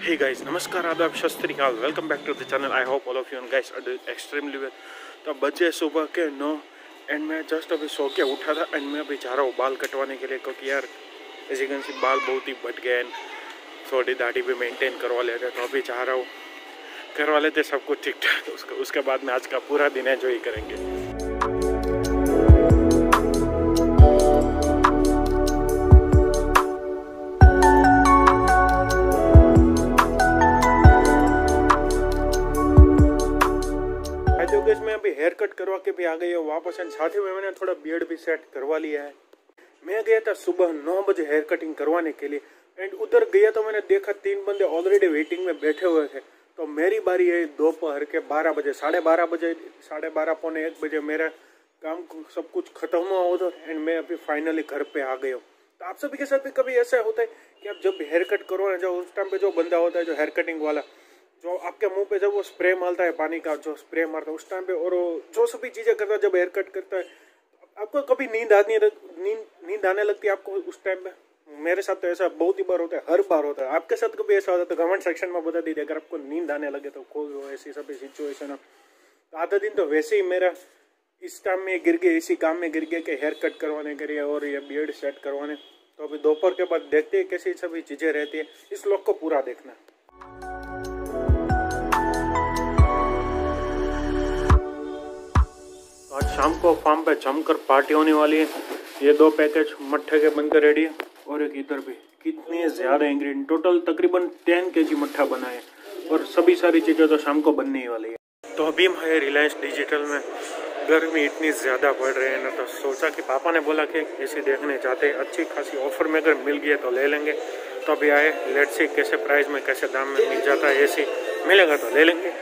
Hey guys, नमस्कार, आदाब, सत श्री अकाल। Welcome back to the channel. I hope all of you guys are doing extremely well. तो बजे सुबह के 9 एंड मैं जस्ट अभी सो के उठा था एंड मैं अभी जा रहा हूँ बाल कटवाने के लिए, क्योंकि यार एज यू कैन सी बाल बहुत ही बढ़ गए एंड थोड़ी दाढ़ी भी मेंटेन करवा लेते। तो अभी जा रहा हूँ, करवा लेते सब कुछ ठीक ठाक। उसके बाद में आज का पूरा दिन एंजॉय करेंगे। मैं अभी हेयर कट करवा के भी आ गई हूँ वापस एंड साथ ही में मैंने थोड़ा बियर्ड भी सेट करवा लिया है। मैं गया था सुबह 9 बजे हेयर कटिंग करवाने के लिए एंड उधर गया तो मैंने देखा 3 बंदे ऑलरेडी वेटिंग में बैठे हुए थे। तो मेरी बारी है दोपहर के 12 बजे, 12:30 पौने 1 बजे मेरा काम सब कुछ खत्म हुआ उधर एंड मैं अभी फाइनली घर पे आ गया हूँ। तो आप सभी के साथ भी कभी ऐसा होता है कि आप जब हेयर कट करवाना जाओ उस टाइम पे जो बंदा होता है, जो हेयर कटिंग वाला, जो आपके मुंह पे जब वो स्प्रे मारता है, पानी का जो स्प्रे मारता है उस टाइम पे, और जो सभी चीज़ें करता है जब हेयर कट करता है, आपको कभी नींद आने लगती है आपको उस टाइम पे। मेरे साथ तो ऐसा बहुत ही बार होता है, हर बार होता है। आपके साथ कभी ऐसा होता है तो कमेंट सेक्शन में बता दीजिए अगर आपको नींद आने लगे तो कोई ऐसी सभी सिचुएशन है। तो आधा दिन तो वैसे ही मेरा इस टाइम में गिर गया, इसी काम में गिर गया कि हेयर कट करवाने के लिए और ये बियर्ड सेट करवाने। तो अभी दोपहर के बाद देखते हैं कैसी सभी चीज़ें रहती है। इस व्लॉग को पूरा देखना। आज शाम को फार्म पे जमकर पार्टी होने वाली है। ये 2 पैकेज मट्ठे के बनकर रेडी है और एक इधर भी। कितने ज़्यादा इंग्रेडिएंट, टोटल तकरीबन 10 kg मट्ठा बना है और सभी सारी चीज़ें तो शाम को बनने ही वाली है। तो अभी हम है रिलायंस डिजिटल में। गर्मी इतनी ज़्यादा बढ़ रही है ना, तो सोचा कि पापा ने बोला कि एसी देखने जाते हैं, अच्छी खासी ऑफर में अगर मिल गया तो ले लेंगे। तो अभी आए, लेट्स सी कैसे प्राइस में कैसे दाम में मिल जाता है। एसी मिलेगा तो ले लेंगे।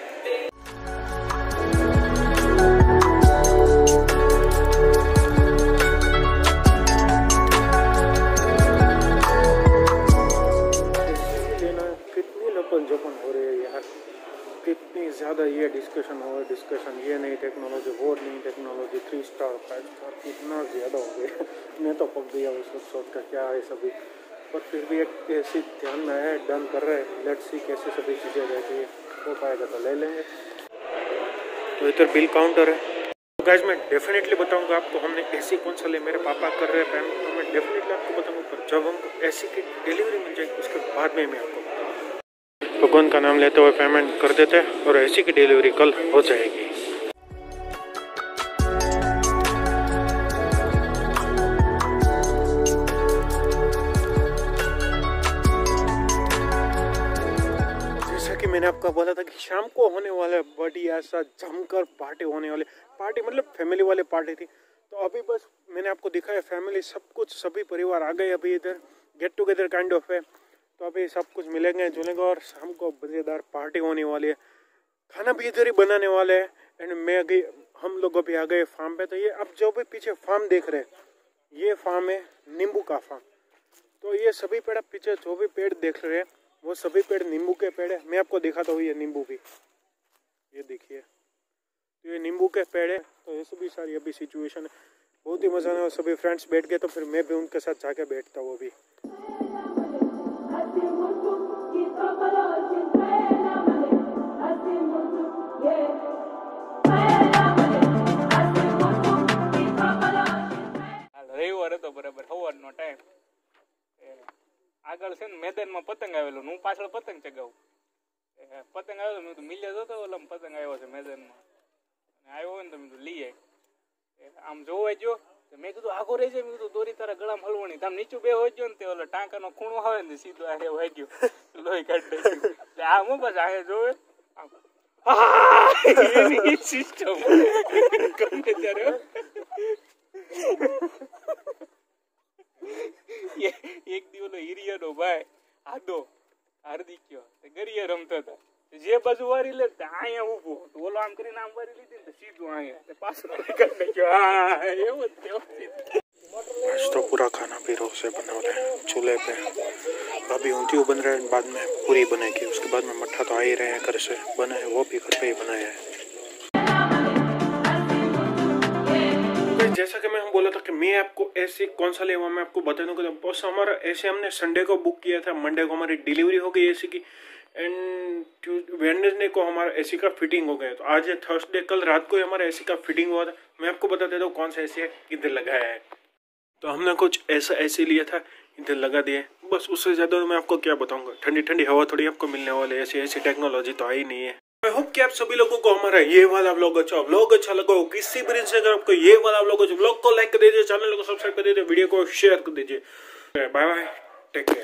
जपन हो रही है यार, कितनी ज़्यादा ये डिस्कशन, ये नई टेक्नोलॉजी, वो नई टेक्नोलॉजी, 3 स्टार 5 स्टार, कितना ज़्यादा हो गया। मैं तो पक गया उस वक्त सोच का क्या है सभी, पर फिर भी एक ऐसी ध्यान में है, डन कर रहे हैं। लेट्स सी कैसे सभी चीज़ें रहती है, हो पाएगा तो ले लेंगे। तो इधर बिल काउंटर है। तो गाइस मैं डेफिनेटली बताऊंगा आपको हमने एसी कौन सा लिया। मेरे पापा कर रहे हैं पेमेंट, तो मैं डेफिनेटली आपको बताऊंगा। पर जब हमको एसी की डिलीवरी मिल जाएगी उसके बाद में मैं आपको भगवान का नाम लेते हुए पेमेंट कर देते हैं और एसी की डिलीवरी कल हो जाएगी। जैसा कि मैंने आपको बोला था कि शाम को होने वाला बढ़िया सा जमकर पार्टी होने वाली। पार्टी मतलब फैमिली वाली पार्टी थी। तो अभी बस मैंने आपको दिखाया फैमिली सब कुछ, सभी परिवार आ गए। अभी इधर गेट टुगेदर काइंड ऑफ है। तो अभी सब कुछ मिलेंगे जुलेंगे और शाम को मज़ेदार पार्टी होने वाली है। खाना भी इधर ही बनाने वाले हैं एंड हम लोग अभी आ गए फार्म पे। तो ये अब जो भी पीछे फार्म देख रहे हैं, ये फार्म है नींबू का फार्म। तो ये सभी पेड़ पीछे जो भी पेड़ देख रहे हैं वो सभी पेड़ नींबू के पेड़ है। मैं आपको दिखाता हूँ ये नींबू भी, ये देखिए, तो ये नींबू के पेड़ है। तो ये सभी सारी अभी सिचुएशन है, बहुत ही मज़ा आया। सभी फ्रेंड्स बैठ गए तो फिर मैं भी उनके साथ जाके बैठता हूँ अभी। રવિવારે તો બરાબર સવારનો ટાઈમ આગળ છે ને મેદાનમાં પતંગ આવેલો, હું પાછળ પતંગ ચગાવું. પતંગ આવેલો, મેં તો મિલ્યા જતો ઓલા પતંગ આવ્યો છે મેદાનમાં, આવ્યો હોય ને તો મેં તો લઈ આવી. આમ જોવા ગયો તો મેં કીધું આગો રહી જાય, મેં કીધું દોરી તારા ગળામાં હલવણી. આમ નીચું બે હોય ગયો ને તે ઓલો ટાંકાનો ખૂણો આવે ને સીધો આ વાઈ ગયો, લોહી કાઢી નાખ્યું. આમ હું બસ આ જોવે એની સિસ્ટમ ગમે ત્યારે એક દી ઓલો હિરિયાનો ભાઈ આદો હાર્દિક્યો ગરિયા રમતા હતા. જે બાજુ વારી લે અહીંયા ઉભો તો ઓલો આમ કરીને આમ વારી લીધી ને તો સીધું અહીંયા પાછળ કાઢી નાખ્યો. એવું જ आज तो पूरा खाना भी रोज से बना रहे हैं चूल्हे पे। अभी ऊंधियों बन रहे हैं, बाद में पूरी बनेगी, उसके बाद में मट्ठा तो आ ही रहे हैं घर से बना है, वो भी घर पे ही बनाया है। जैसा कि मैं बोला था कि मैं आपको ऐसे कौन सा लेवा मैं आपको बता दूंगा। बस हमारा ऐसे हमने संडे को बुक किया था, मंडे को हमारी डिलीवरी हो गई एसी की एंड वेडनेसडे को हमारा एसी का फिटिंग हो गया। तो आज है थर्सडे, कल रात को ही हमारा एसी का फिटिंग हुआ था। मैं आपको बता देता हूँ कौन सा एसी है, किधर लगाया है। तो हमने कुछ ऐसा एसी लिया था, इधर लगा दिए, बस। उससे ज़्यादा मैं आपको क्या बताऊंगा, ठंडी ठंडी हवा थोड़ी आपको मिलने वाली है, ऐसी टेक्नोलॉजी तो आई नहीं है। आई होप कि आप सभी लोगों को हमारा ये वाला व्लॉग अच्छा लगा हो। किसी भी रीजन से अगर आपको ये वाला व्लॉग को लाइक कर दीजिए, चैनल को सब्सक्राइब कर दीजिए, वीडियो को शेयर कर दीजिए। Bye bye, take care.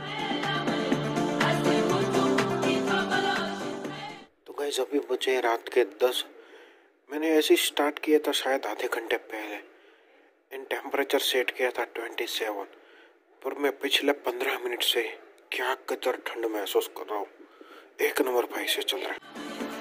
तो गाइस अभी बचे रात के 10। मैंने ऐसे स्टार्ट किया था शायद आधे घंटे पहले, एंड टेम्परेचर सेट किया था 27, पर मैं पिछले 15 मिनट से क्या कदर ठंड महसूस कर रहा हूँ। एक नंबर भाई से चल रहा है।